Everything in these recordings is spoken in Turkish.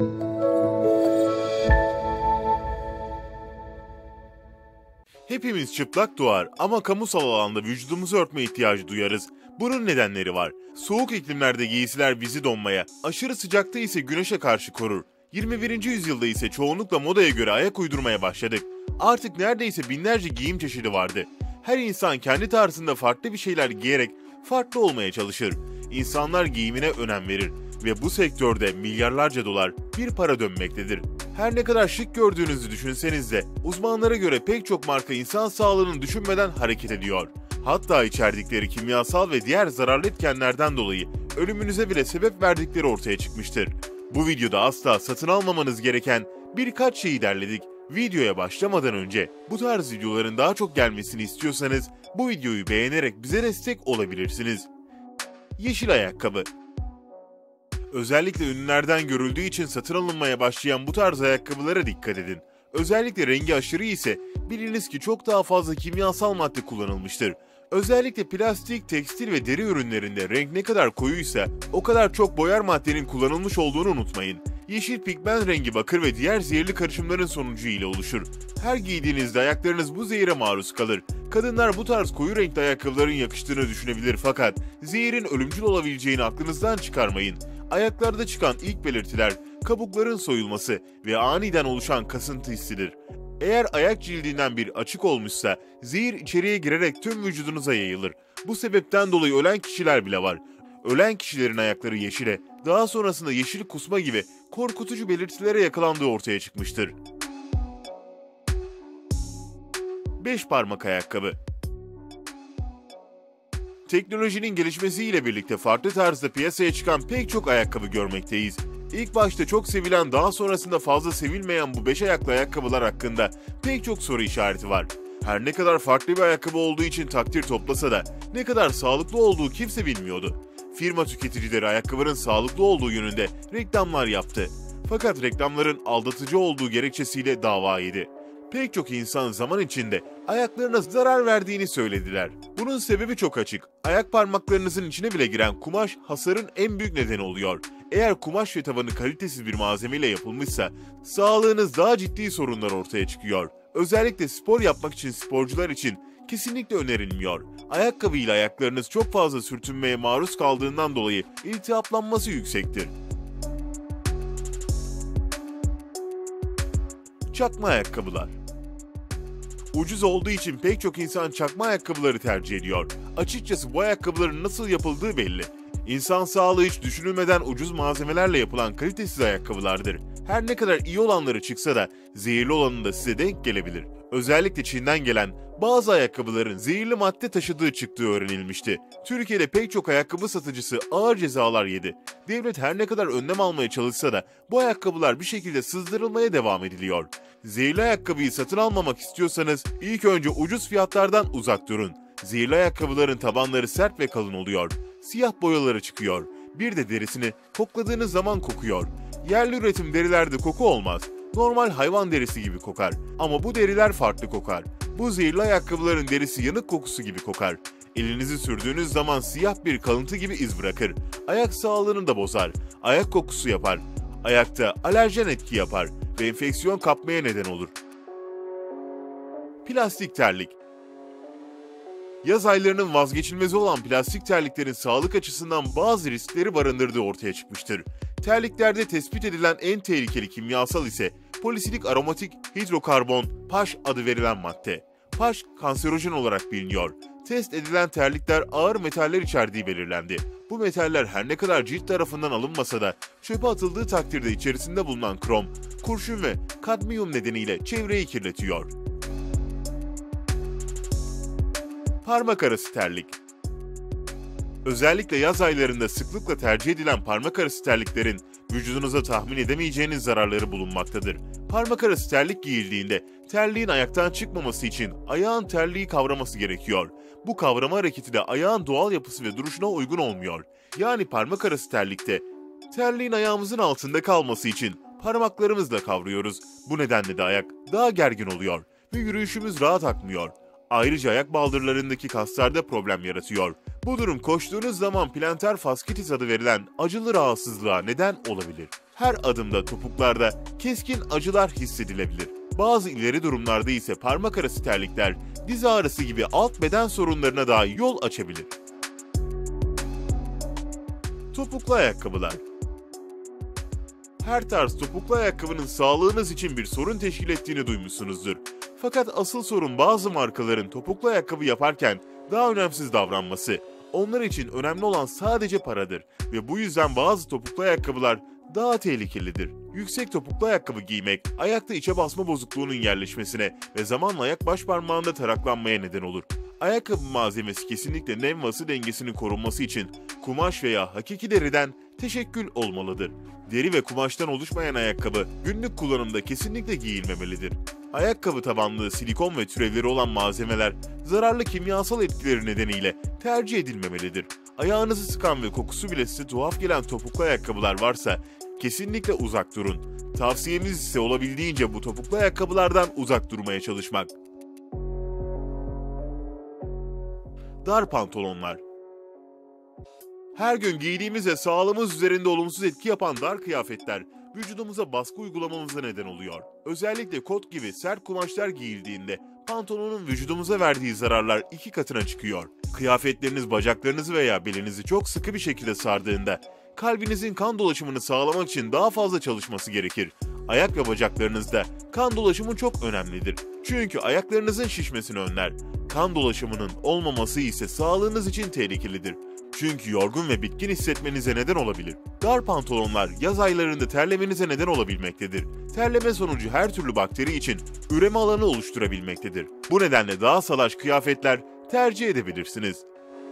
Hepimiz çıplak doğar ama kamusal alanda vücudumuzu örtme ihtiyacı duyarız. Bunun nedenleri var. Soğuk iklimlerde giysiler bizi donmaya, aşırı sıcakta ise güneşe karşı korur. 21. yüzyılda ise çoğunlukla modaya göre ayak uydurmaya başladık. Artık neredeyse binlerce giyim çeşidi vardı. Her insan kendi tarzında farklı bir şeyler giyerek farklı olmaya çalışır. İnsanlar giyimine önem verir ve bu sektörde milyarlarca dolar bir para dönmektedir. Her ne kadar şık gördüğünüzü düşünseniz de uzmanlara göre pek çok marka insan sağlığını düşünmeden hareket ediyor. Hatta içerdikleri kimyasal ve diğer zararlı etkenlerden dolayı ölümünüze bile sebep verdikleri ortaya çıkmıştır. Bu videoda asla satın almamanız gereken birkaç şeyi derledik. Videoya başlamadan önce bu tarz videoların daha çok gelmesini istiyorsanız bu videoyu beğenerek bize destek olabilirsiniz. Yeşil ayakkabı. Özellikle ünlülerden görüldüğü için satın alınmaya başlayan bu tarz ayakkabılara dikkat edin. Özellikle rengi aşırı ise biliniz ki çok daha fazla kimyasal madde kullanılmıştır. Özellikle plastik, tekstil ve deri ürünlerinde renk ne kadar koyuysa o kadar çok boyar maddenin kullanılmış olduğunu unutmayın. Yeşil pigment rengi bakır ve diğer zehirli karışımların sonucu ile oluşur. Her giydiğinizde ayaklarınız bu zehire maruz kalır. Kadınlar bu tarz koyu renkli ayakkabıların yakıştığını düşünebilir fakat zehirin ölümcül olabileceğini aklınızdan çıkarmayın. Ayaklarda çıkan ilk belirtiler kabukların soyulması ve aniden oluşan kasıntı hissidir. Eğer ayak cildinden bir açık olmuşsa zehir içeriye girerek tüm vücudunuza yayılır. Bu sebepten dolayı ölen kişiler bile var. Ölen kişilerin ayakları yeşile, daha sonrasında yeşil kusma gibi korkutucu belirtilere yakalandığı ortaya çıkmıştır. 5 parmak ayakkabı. Teknolojinin gelişmesiyle birlikte farklı tarzda piyasaya çıkan pek çok ayakkabı görmekteyiz. İlk başta çok sevilen, daha sonrasında fazla sevilmeyen bu 5 ayaklı ayakkabılar hakkında pek çok soru işareti var. Her ne kadar farklı bir ayakkabı olduğu için takdir toplasa da ne kadar sağlıklı olduğu kimse bilmiyordu. Firma tüketicileri ayakkabının sağlıklı olduğu yönünde reklamlar yaptı. Fakat reklamların aldatıcı olduğu gerekçesiyle dava yedi. Pek çok insan zaman içinde ayaklarına zarar verdiğini söylediler. Bunun sebebi çok açık. Ayak parmaklarınızın içine bile giren kumaş hasarın en büyük nedeni oluyor. Eğer kumaş ve tabanı kalitesiz bir malzemeyle yapılmışsa sağlığınız daha ciddi sorunlar ortaya çıkıyor. Özellikle spor yapmak için sporcular için kesinlikle önerilmiyor. Ayakkabıyla ayaklarınız çok fazla sürtünmeye maruz kaldığından dolayı iltihaplanması yüksektir. Çakma ayakkabılar. Ucuz olduğu için pek çok insan çakma ayakkabıları tercih ediyor. Açıkçası bu ayakkabıların nasıl yapıldığı belli. İnsan sağlığı hiç düşünülmeden ucuz malzemelerle yapılan kalitesiz ayakkabılardır. Her ne kadar iyi olanları çıksa da zehirli olanı da size denk gelebilir. Özellikle Çin'den gelen bazı ayakkabıların zehirli madde taşıdığı çıktığı öğrenilmişti. Türkiye'de pek çok ayakkabı satıcısı ağır cezalar yedi. Devlet her ne kadar önlem almaya çalışsa da bu ayakkabılar bir şekilde sızdırılmaya devam ediliyor. Zehirli ayakkabıyı satın almamak istiyorsanız ilk önce ucuz fiyatlardan uzak durun. Zehirli ayakkabıların tabanları sert ve kalın oluyor. Siyah boyaları çıkıyor. Bir de derisini kokladığınız zaman kokuyor. Yerli üretim derilerde koku olmaz. Normal hayvan derisi gibi kokar. Ama bu deriler farklı kokar. Bu zehirli ayakkabıların derisi yanık kokusu gibi kokar. Elinizi sürdüğünüz zaman siyah bir kalıntı gibi iz bırakır. Ayak sağlığını da bozar. Ayak kokusu yapar. Ayakta alerjen etki yapar ve enfeksiyon kapmaya neden olur. Plastik terlik. Yaz aylarının vazgeçilmezi olan plastik terliklerin sağlık açısından bazı riskleri barındırdığı ortaya çıkmıştır. Terliklerde tespit edilen en tehlikeli kimyasal ise polisilik aromatik hidrokarbon PAH adı verilen madde. PAH kanserojen olarak biliniyor. Test edilen terlikler ağır metaller içerdiği belirlendi. Bu metaller her ne kadar cilt tarafından alınmasa da çöpe atıldığı takdirde içerisinde bulunan krom, kurşun ve kadmiyum nedeniyle çevreyi kirletiyor. Parmak arası terlik. Özellikle yaz aylarında sıklıkla tercih edilen parmak arası terliklerin vücudunuza tahmin edemeyeceğiniz zararları bulunmaktadır. Parmak arası terlik giyildiğinde terliğin ayaktan çıkmaması için ayağın terliği kavraması gerekiyor. Bu kavrama hareketi de ayağın doğal yapısı ve duruşuna uygun olmuyor. Yani parmak arası terlikte terliğin ayağımızın altında kalması için parmaklarımızla kavruyoruz. Bu nedenle de ayak daha gergin oluyor ve yürüyüşümüz rahat akmıyor. Ayrıca ayak baldırlarındaki kaslarda problem yaratıyor. Bu durum koştuğunuz zaman plantar faskitis adı verilen acılı rahatsızlığa neden olabilir. Her adımda topuklarda keskin acılar hissedilebilir. Bazı ileri durumlarda ise parmak arası terlikler, diz ağrısı gibi alt beden sorunlarına dahi yol açabilir. Topuklu ayakkabılar. Her tarz topuklu ayakkabının sağlığınız için bir sorun teşkil ettiğini duymuşsunuzdur. Fakat asıl sorun bazı markaların topuklu ayakkabı yaparken daha önemsiz davranması. Onlar için önemli olan sadece paradır ve bu yüzden bazı topuklu ayakkabılar daha tehlikelidir. Yüksek topuklu ayakkabı giymek, ayakta içe basma bozukluğunun yerleşmesine ve zamanla ayak baş parmağında taraklanmaya neden olur. Ayakkabı malzemesi kesinlikle nem ve ısı dengesinin korunması için kumaş veya hakiki deriden teşekkül olmalıdır. Deri ve kumaştan oluşmayan ayakkabı günlük kullanımda kesinlikle giyilmemelidir. Ayakkabı tabanlı silikon ve türevleri olan malzemeler zararlı kimyasal etkileri nedeniyle tercih edilmemelidir. Ayağınızı sıkan ve kokusu bile size tuhaf gelen topuklu ayakkabılar varsa kesinlikle uzak durun. Tavsiyemiz ise olabildiğince bu topuklu ayakkabılardan uzak durmaya çalışmak. Dar pantolonlar. Her gün giydiğimiz ve sağlığımız üzerinde olumsuz etki yapan dar kıyafetler vücudumuza baskı uygulamamıza neden oluyor. Özellikle kot gibi sert kumaşlar giyildiğinde pantolonun vücudumuza verdiği zararlar 2 katına çıkıyor. Kıyafetleriniz bacaklarınızı veya belinizi çok sıkı bir şekilde sardığında kalbinizin kan dolaşımını sağlamak için daha fazla çalışması gerekir. Ayak ve bacaklarınızda kan dolaşımı çok önemlidir. Çünkü ayaklarınızın şişmesini önler. Kan dolaşımının olmaması ise sağlığınız için tehlikelidir. Çünkü yorgun ve bitkin hissetmenize neden olabilir. Dar pantolonlar yaz aylarında terlemenize neden olabilmektedir. Terleme sonucu her türlü bakteri için üreme alanı oluşturabilmektedir. Bu nedenle daha salaş kıyafetler tercih edebilirsiniz.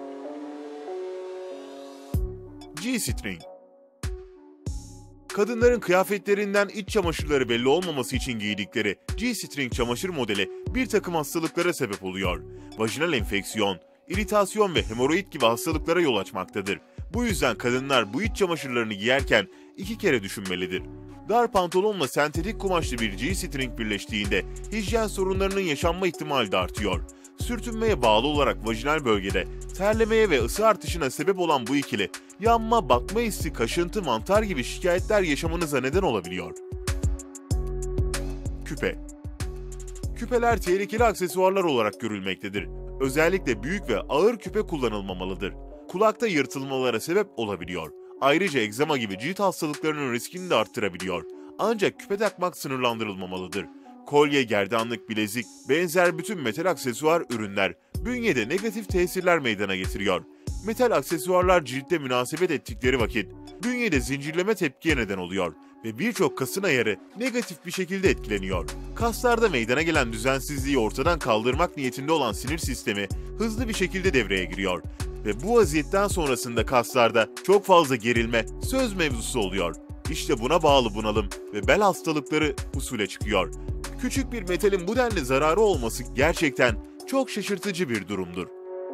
G-string. Kadınların kıyafetlerinden iç çamaşırları belli olmaması için giydikleri G-string çamaşır modeli bir takım hastalıklara sebep oluyor. Vajinal enfeksiyon, iritasyon ve hemoroid gibi hastalıklara yol açmaktadır. Bu yüzden kadınlar bu iç çamaşırlarını giyerken 2 kere düşünmelidir. Dar pantolonla sentetik kumaşlı bir G-string birleştiğinde hijyen sorunlarının yaşanma ihtimali de artıyor. Sürtünmeye bağlı olarak vajinal bölgede terlemeye ve ısı artışına sebep olan bu ikili, yanma, batma hissi, kaşıntı, mantar gibi şikayetler yaşamanıza neden olabiliyor. Küpe. Küpeler tehlikeli aksesuarlar olarak görülmektedir. Özellikle büyük ve ağır küpe kullanılmamalıdır. Kulakta yırtılmalara sebep olabiliyor. Ayrıca egzama gibi cilt hastalıklarının riskini de arttırabiliyor. Ancak küpe takmak sınırlandırılmamalıdır. Kolye, gerdanlık, bilezik, benzer bütün metal aksesuar ürünler bünyede negatif tesirler meydana getiriyor. Metal aksesuarlar ciltte münasebet ettikleri vakit bünyede zincirleme tepkiye neden oluyor ve birçok kasın ayarı negatif bir şekilde etkileniyor. Kaslarda meydana gelen düzensizliği ortadan kaldırmak niyetinde olan sinir sistemi hızlı bir şekilde devreye giriyor ve bu vaziyetten sonrasında kaslarda çok fazla gerilme söz mevzusu oluyor. İşte buna bağlı bunalım ve bel hastalıkları usule çıkıyor. Küçük bir metalin bu denli zararı olması gerçekten çok şaşırtıcı bir durumdur.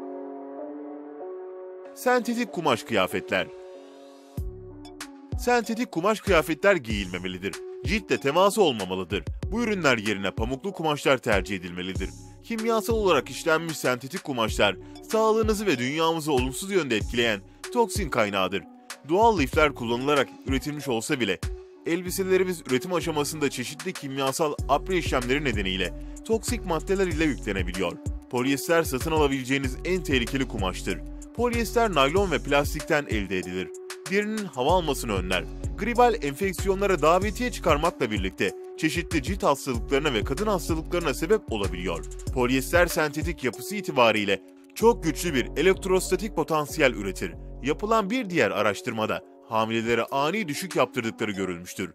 Sentetik kumaş kıyafetler. Sentetik kumaş kıyafetler giyilmemelidir. Ciltle teması olmamalıdır. Bu ürünler yerine pamuklu kumaşlar tercih edilmelidir. Kimyasal olarak işlenmiş sentetik kumaşlar, sağlığınızı ve dünyamızı olumsuz yönde etkileyen toksin kaynağıdır. Doğal lifler kullanılarak üretilmiş olsa bile, elbiselerimiz üretim aşamasında çeşitli kimyasal apre işlemleri nedeniyle toksik maddeler ile yüklenebiliyor. Polyester satın alabileceğiniz en tehlikeli kumaştır. Polyester naylon ve plastikten elde edilir. Derinin hava almasını önler. Gribal enfeksiyonlara davetiye çıkarmakla birlikte çeşitli cilt hastalıklarına ve kadın hastalıklarına sebep olabiliyor. Polyester sentetik yapısı itibariyle çok güçlü bir elektrostatik potansiyel üretir. Yapılan bir diğer araştırmada hamilelere ani düşük yaptırdıkları görülmüştür.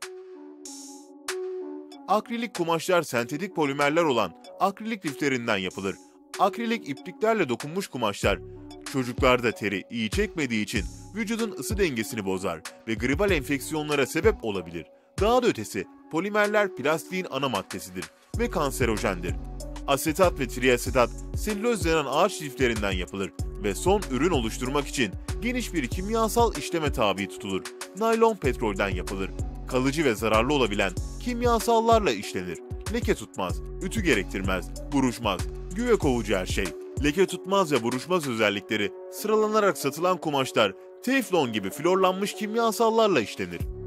Akrilik kumaşlar sentetik polimerler olan akrilik liflerinden yapılır. Akrilik ipliklerle dokunmuş kumaşlar çocuklarda teri iyi çekmediği için vücudun ısı dengesini bozar ve gribal enfeksiyonlara sebep olabilir. Daha da ötesi, polimerler plastiğin ana maddesidir ve kanserojendir. Asetat ve triasetat, selüloz denen ağaç liflerinden yapılır ve son ürün oluşturmak için geniş bir kimyasal işleme tabi tutulur. Naylon petrolden yapılır. Kalıcı ve zararlı olabilen kimyasallarla işlenir. Leke tutmaz, ütü gerektirmez, buruşmaz, güve kovucu her şey. Leke tutmaz ve buruşmaz özellikleri sıralanarak satılan kumaşlar teflon gibi florlanmış kimyasallarla işlenir.